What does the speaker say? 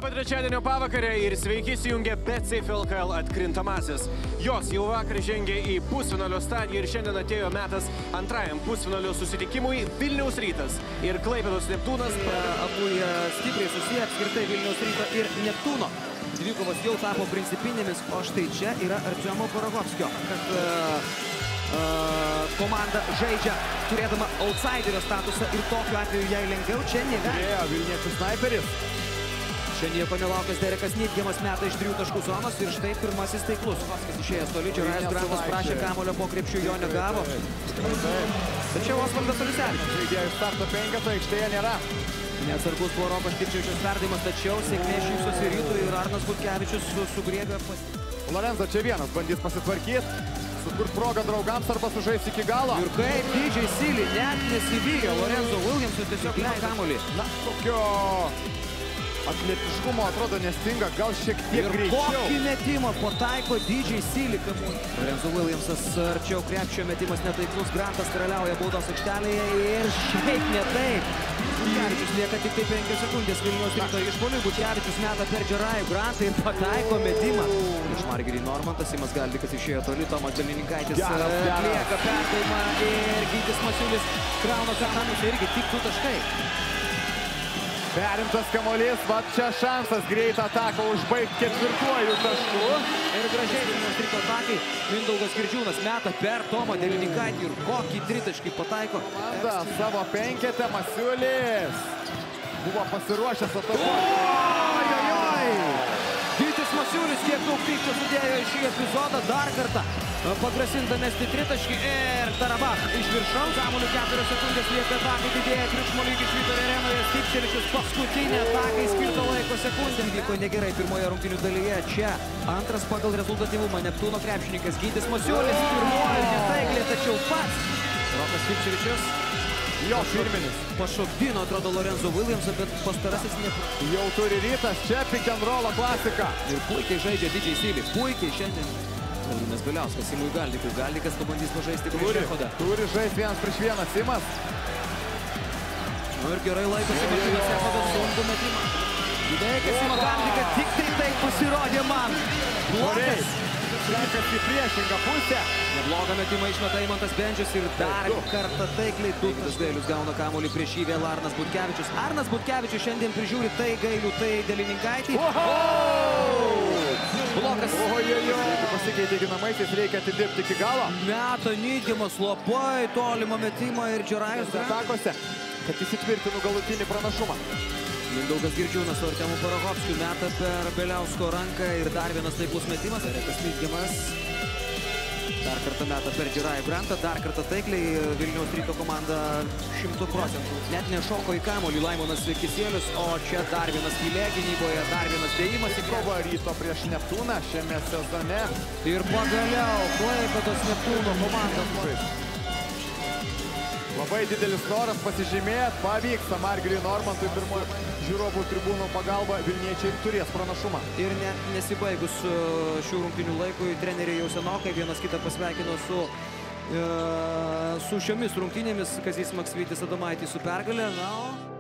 Labą trečiadienio pavakarę ir sveiki įsijungę BetSafe LKL atkrintamasis. Jos jau vakar žengė į pusfinalio stadiją ir šiandien atėjo metas antrajam pusfinalio susitikimui. Vilniaus Rytas ir Klaipėdos Neptūnas. Abu stipriai susiję apskritai Vilniaus Ryto ir Neptūno. Dvikovos jau tapo principinėmis, o štai čia yra Artiomo Paragovskio, kad komanda žaidžia turėdama outsiderio statusą ir tokiu atveju jai lengviau čia negali. Vilniečių snaiperis. Čia nieko nelaukęs Derekas Nitgemas meta iš 3 taškų zonos ir štai pirmasis taiklus. Vaskas išėjęs toli, Džerajus Grantas prašė kamuolio po krepšiu, jo negavo. Tačiau Osvaldas Olisevičius. Žaidėjų starto penketą aikštėje nėra. Neatsargus buvo Rokas Tikčiavičius perdavimas, tačiau sėkmė šypsosi Rytui ir Arnas Butkevičius sugriebė. Lorenzo čia vienas bandys pasitvarkyti, sukurt progą draugams arba sužaisti iki galo. Ir kaip DJ Sealy net nesivijo, Lorenzo Williamsui tiesiog leido kamuolį. Na, tokio atletiškumo atrodo nestinga, gal šiek tiek greičiau. Ir kokį metimą pataiko DJ Sealy. Lorenzo Williamsas arčiau krepšio, metimas netaiklus, Grantas karaliauja baudos aikštelėje ir šiaip ne taip. Butkevičius lieka tik tai 5 sekundės Vilniaus Ryto išpuoliui. Butkevičius meta per Džerajų Grantą ir pataiko metimą. Iš Margerį Normantas, Simas Galdikas išėjo toli, Tomas Delininkaitis atlieka perdavimą ir Gytis Masiulis krauna kamuolį, irgi tik 2 taškai. Perimtas kamuolys, va čia šansas greitą ataką užbaigti 4 tašku. Ir gražiai Vilniaus Ryto atakai Mindaugas Girdžiūnas meta per Tomą Delininkaitį ir kokį 3 taškį pataiko. Komanda savo penketę, Masiulis buvo pasiruošęs atakuoti. Gytis Masiulis kiek daug pykčio sudėjo į šį epizodą, dar kartą pagrasinta mesti 3 taškį ir Tarabach iš viršaus. Kamuoliu 4 sekundės lieka atakai, didėja triukšmo lygis Vyturio arenoje. Tikčevičius paskutinė atakai skirto laiko sekundėm. Vyko negerai pirmoje rungtynių dalyje. Čia antras pagal rezultatyvumą Neptūno krepšininkas Gytis Masiulis. Pirmoji netaikliai, tačiau pats Rokas Tikčevičius. Jo firminis. Pašokdino, atrodo, Lorenzo Williamsą, bet pastarasis jau turi Rytas, čia pick and roll klasika. Ir puikiai žaidžia DJ Sealy, puikiai šiandien. Laurynas Bieliauskas Simui Galdikui. Galdikas pabandys pažaisti prieš Šechodą. Turi žaisti 1 prieš 1 Simas. Ir gerai laikosi Martynas Šechodas, sunku metimą. Įveikia Simą Galdiką, tik tai pasirodė man. Blogas. Slenkasi į priešingą pusę. Neblogą metimą išmeta Eimantas Bendžius ir dar kartą taikliai 2 taškus gauna kamuolį prieš jį vėl Arnas Butkevičius. Arnas Butkevičius šiandien prižiūri tai Gailių, tai Delininkaitį. Blokas. Jeigu pasikeitė ginamaisiais, reikia atidirbti iki galo. Meta Nitgemas labai tolimą metimą ir Džerajus atakose, kad įsitvirtinu galutinį pranašumą. Mindaugas Girdžiūnas su Artiomu Paragovskiu meta per Bieliausko ranką ir dar vienas taiklus metimas. Derekas Nitgemas dar kartą meta per Džerajų Grantą, dar kartą taikliai Vilniaus Ryto komanda 100%. Net nešoko į kamuolį Laimonas Kisielius, o čia dar vienas skylė gynyboje, dar vienas dėjimas į kova Ryto prieš Neptūną šiame sezone. Ir pagaliau Klaipėdos Neptūno komanda. Labai didelis noras pasižymėti, pavyksta Margeriui Normantui pirmojo žiūrovų tribūnų pagalba, Vilniečiai turės pranašumą. Ir nesibaigus šių rungtynių laikui, treneriai jau senokai vienas kitą pasveikino su šiomis rungtynėmis. Kazys Maksvytis Adomaitis su pergalė.